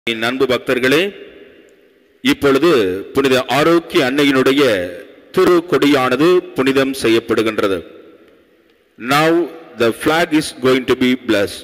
அன்பு பக்தர்களே, இப்பொழுது புனித ஆரோக்கிய அன்னையினுடைய திரு கொடியானது புனிதம் செய்யப்படுகின்றது. Now the flag is going to be blessed.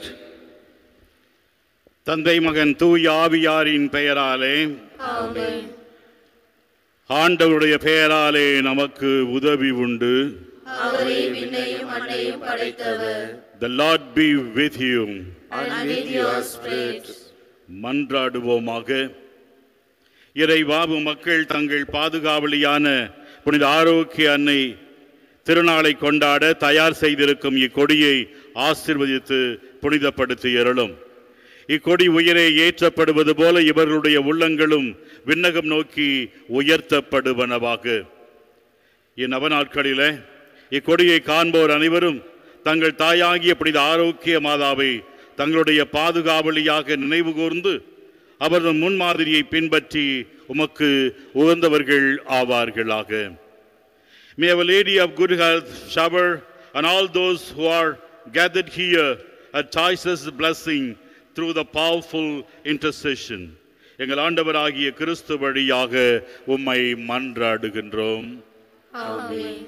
தந்தை மகன் தூய ஆவியாரின் பெயராலே ஆமென். ஆண்டவருடைய பெயராலே நமக்கு உதவி உண்டு. அவரே விண்ணையும் மண்ணையும் படைத்தவர். The Lord be with you. And with your spirit. மன்றாடுவோமாக. இறைவாவு மக்கள் தங்கள் பாதுகாவலியான புனித ஆரோக்கிய அன்னை திருநாளை கொண்டாட தயார் செய்திருக்கும் இக்கொடியை ஆசீர்வதித்து புனிதப்படுத்தி அருளும். இக்கொடி உயரே ஏற்றப்படுவது போல இவர்களுடைய உள்ளங்களும் விண்ணகம் நோக்கி உயர்த்தப்படுவனவாக. இந்நவநாட்களிலே இக்கொடியை காண்போர் அனைவரும் தங்கள் தாயாகிய புனித ஆரோக்கிய மாதாவை தங்களுடைய பாதுகாவலியாக நினைவு கூர்ந்து அவரது முன்மாதிரியை பின்பற்றி உமக்கு உகந்தவர்கள் ஆவார்களாக. May our Lady of Good Health shower on all those who are gathered here a choicest blessing through the powerful intercession. எங்கள் ஆண்டவராகிய கிறிஸ்து வழியாக உம்மை மன்றாடுகின்றோம். ஆமென்.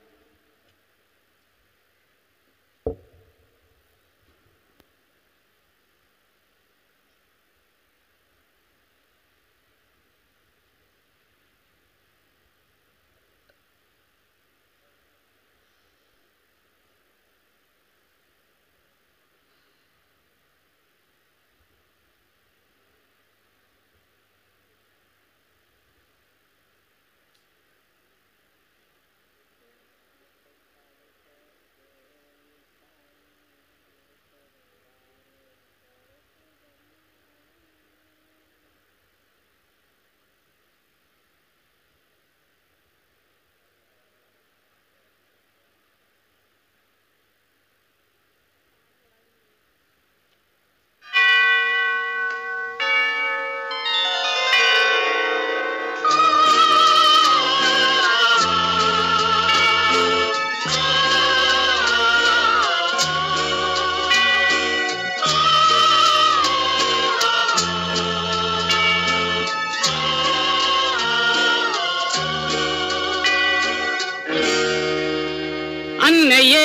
அன்னையே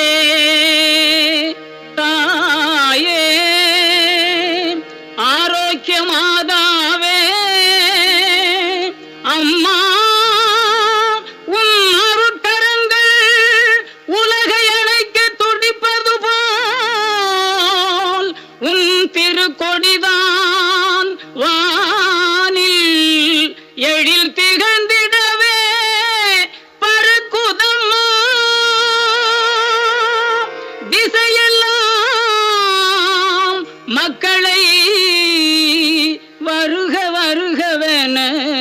தாயே ஆரோக்கிய மாதாவே அம்மா உன் அருட்கரங்கள் உலகை அணைக்க துடிப்பது போல் உன் திருக்கொடிதான் வானில் எழில் திகழ்ந்திடவே பறக்குதம்மா. திசையெல்லாம் மக்களை வருக வருகவென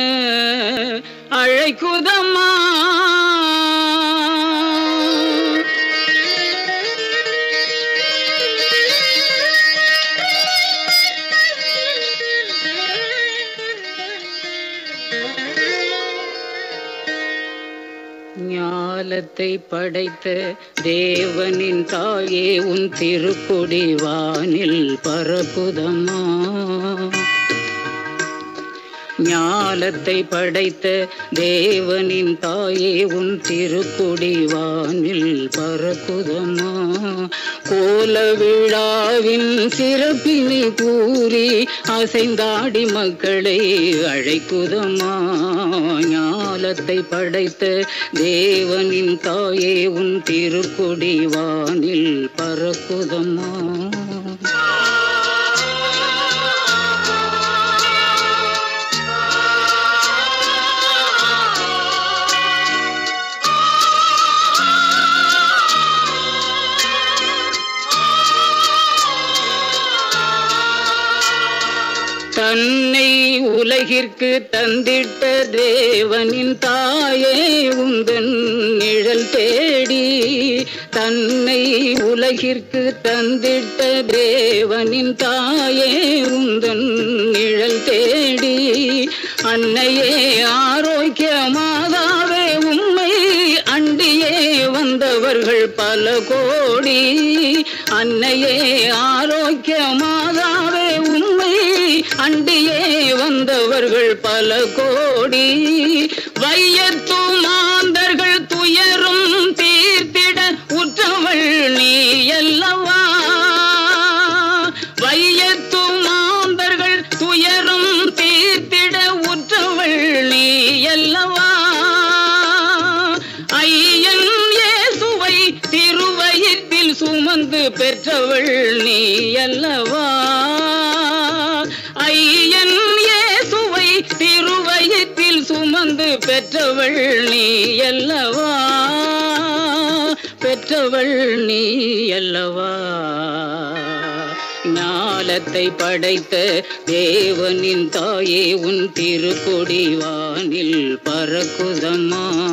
அழைக்குதம்மா. ஞாலத்தை படைத்த தேவனின் தாயே உன் திருக்கொடி வானில் பறக்குதம்மா. ஞாலத்தை படைத்த தேவனின் தாயே உன் திருக்கொடி வானில் பறக்குதம்மா. கோல விழாவின் சிறப்பினை கூறி அசைந்தாடி மக்களை அழைக்குதம்மா. ஞாலத்தை படைத்த தேவனின் தாயே உன் திருக்கொடி வானில் பறக்குதம்மா. தன்னை உலகிற்கு தந்திட்ட தேவனின் தாயே உந்தன் நிழல் தேடி. தன்னை உலகிற்கு தந்திட்ட தேவனின் தாயே உந்தன் நிழல் தேடி. அன்னையே ஆரோக்கிய மாதாவே உம்மை அண்டியே வந்தவர்கள் பல கோடி. அன்னையே ஆரோக்கிய மாதாவே உம்மை அண்டியே வந்தவர்கள் பல கோடி. வையத்து மாந்தர்கள் துயரும் தீர்த்திட உற்றவள் நீ அல்லவா. வையத்து மாந்தர்கள் துயரும் தீர்த்திட உற்றவள் நீ அல்லவா. ஐயன் இயேசுவை திருவயிற்றில் சுமந்து பெற்றவள் நீ அல்லவா. ஐயன் இயேசுவை திருவயிற்றில் சுமந்து பெற்றவள் நீ அல்லவா. பெற்றவள் நீ அல்லவா. ஞாலத்தை படைத்த தேவனின் தாயே உன் திருக்கொடி வானில் பறக்குதம்மா.